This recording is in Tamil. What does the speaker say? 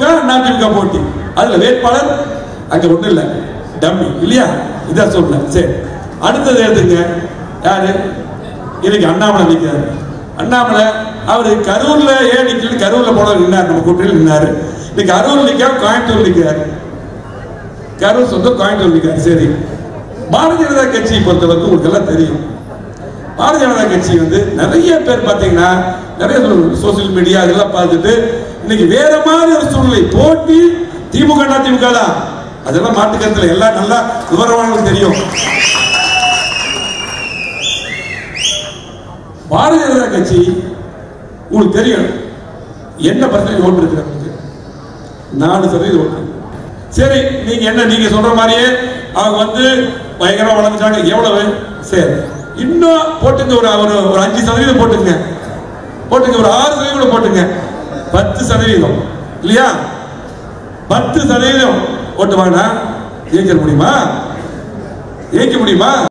அதிமுக போட்டி. அதுல வேட்பாளர் அங்க ஒண்ணு இல்ல, டம்மி இல்லையா? இதான் சொல்ல. சரி, அடுத்தது எடுத்துங்க. யாரு? இன்னைக்கு அண்ணாமலை நிற்கிறாரு. அண்ணாமலை அவரு கரூர்ல ஏன் நிக்கல? கரூர்ல போன நின்னாரு, நம்ம கூட்டணியில் நின்னாரு. இன்னைக்கு கரூர் நிற்க, கோயம்புத்தூர் நிற்கிறாரு. கரூர் சொந்த கோயம்புத்தூர் நிற்கிறாரு. சரி, பாரதிய ஜனதா கட்சியை பொறுத்தவரைக்கும் உங்களுக்கு எல்லாம் தெரியும். பாரதிய ஜனதா கட்சி வந்து நிறைய பேர் பார்த்தீங்கன்னா நிறைய சோசியல் மீடியா இதெல்லாம் பார்த்துட்டு இன்னைக்கு வேற மாதிரி ஒரு சூழ்நிலை. போட்டி திமுக அதிமுக தான், அதெல்லாம் மாட்டுக்கருத்துல எல்லாம் நல்லா விவரமானவங்களுக்கு தெரியும். பாரதிய ஜனதா கட்சி உங்களுக்கு தெரியும் என்ன பர்சன்டேஜ் ஓட்டு இருக்கு? 4% ஓட்டு. சரி, நீங்க என்ன நீங்க சொல்ற மாதிரியே அவங்க வந்து பயங்கரமா வளர்ந்துட்டாங்க. எவ்வளவு? சரி, இன்னும் போட்டுங்க, ஒரு 5% போட்டுங்க, போட்டுங்க, ஒரு 6% போட்டுங்க, 10% இல்லையா? 10% ஓட்டு வாங்கினா ஜெயிக்க முடியுமா? ஜெயிக்க முடியுமா?